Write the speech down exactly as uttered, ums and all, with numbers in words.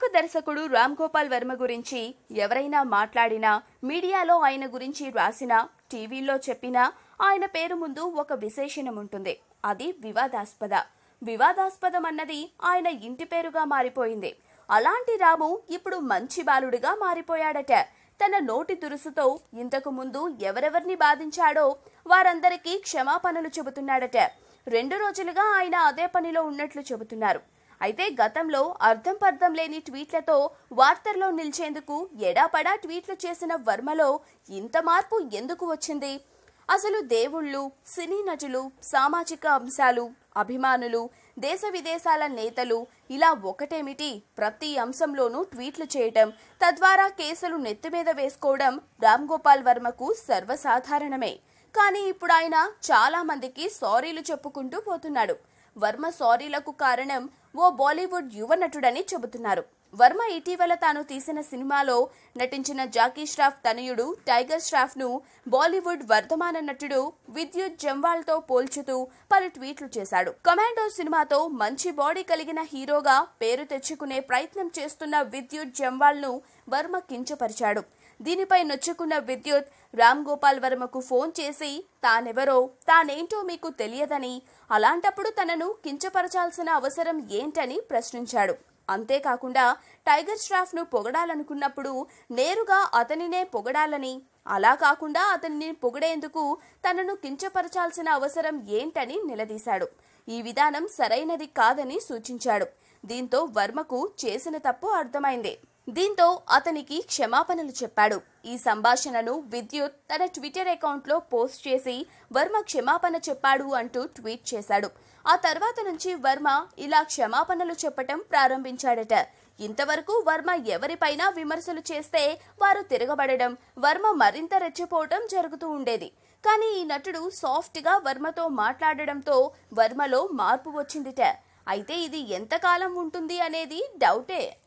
ప్రముఖ దర్శకుడు రామ్ గోపాల్ వర్మ గురించి ఎవరైనా మాట్లాడినా, మీడియాలో ఆయన గురించి రాసినా, టీవీలో చెప్పినా ఆయన పేరు ముందు ఒక విశేషణం ఉంటుంది. అది వివాదాస్పద. వివాదాస్పదం అన్నది ఆయన ఇంటి పేరుగా మారిపోయింది. అలాంటి రాము ఇప్పుడు మంచి బాలుడిగా మారిపోయాడట. తన నోటి దురుసుతో ఇంతకు ముందు ఎవరెవర్ని బాధించాడో వారందరికీ క్షమాపణలు చెబుతున్నాడట. రెండు రోజులుగా ఆయన అదే పనిలో ఉన్నట్లు చెబుతున్నారు. అయితే గతంలో అర్థం పర్థం లేని ట్వీట్లతో వార్తల్లో నిలిచేందుకు ఎడాపడా ట్వీట్లు చేసిన వర్మలో ఇంత మార్పు ఎందుకు వచ్చింది? అసలు దేవుళ్ళు, సినీ నటులు, సామాజిక అంశాలు, అభిమానులు, దేశ విదేశాల నేతలు ఇలా ఒకటేమిటి ప్రతి అంశంలోనూ ట్వీట్లు చేయటం, తద్వారా కేసులు నెత్తిమీద వేసుకోవడం రామ్ గోపాల్ వర్మకు సర్వసాధారణమే. కానీ ఇప్పుడు ఆయన చాలా మందికి సారీలు చెప్పుకుంటూ పోతున్నాడు. వర్మ సారీలకు కారణం ఓ బాలీవుడ్ యువ నటుడని చెబుతున్నారు. వర్మ ఇటీవల తాను తీసిన సినిమాలో నటించిన జాకీ ష్రాఫ్ తనయుడు టైగర్ ష్రాఫ్ ను బాలీవుడ్ వర్ధమాన నటుడు విద్యుత్ జమ్వాల్ తో పోల్చుతూ పలు ట్వీట్లు చేశాడు. కమాండో సినిమాతో మంచి బాడీ కలిగిన హీరోగా పేరు తెచ్చుకునే ప్రయత్నం చేస్తున్న విద్యుత్ జమ్వాల్ ను వర్మ కించపరిచాడు. దీనిపై నొచ్చుకున్న విద్యుత్ రామ్ గోపాల్ వర్మకు ఫోన్ చేసి తానెవరో, తానేంటో మీకు తెలియదని, అలాంటప్పుడు తనను కించపరచాల్సిన అవసరం ఏంటని ప్రశ్నించాడు. అంతేకాకుండా టైగర్ ష్రాఫ్ ను పొగడాలనుకున్నప్పుడు నేరుగా అతనినే పొగడాలని, అలా కాకుండా అతన్ని పొగిడేందుకు తనను కించపరచాల్సిన అవసరం ఏంటని నిలదీశాడు. ఈ విధానం సరైనది కాదని సూచించాడు. దీంతో వర్మకు చేసిన తప్పు అర్థమైంది. దీంతో అతనికి క్షమాపణలు చెప్పాడు. ఈ సంభాషణను విద్యుత్ తన ట్విట్టర్ అకౌంట్ లో పోస్ట్ చేసి వర్మ క్షమాపణ చెప్పాడు అంటూ ట్వీట్ చేశాడు. ఆ తర్వాత నుంచి వర్మ ఇలా క్షమాపణలు చెప్పటం ప్రారంభించాడట. ఇంతవరకు వర్మ ఎవరిపైనా విమర్శలు చేస్తే వారు తిరగబడడం, వర్మ మరింత రెచ్చిపోవడం జరుగుతూ ఉండేది. కానీ ఈ నటుడు సాఫ్ట్ గా వర్మతో మాట్లాడడంతో వర్మలో మార్పు వచ్చిందిట. అయితే ఇది ఎంతకాలం ఉంటుంది అనేది డౌటే.